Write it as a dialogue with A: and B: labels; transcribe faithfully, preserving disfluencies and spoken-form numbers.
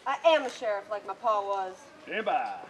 A: I am a sheriff like my pa was.
B: Stand by.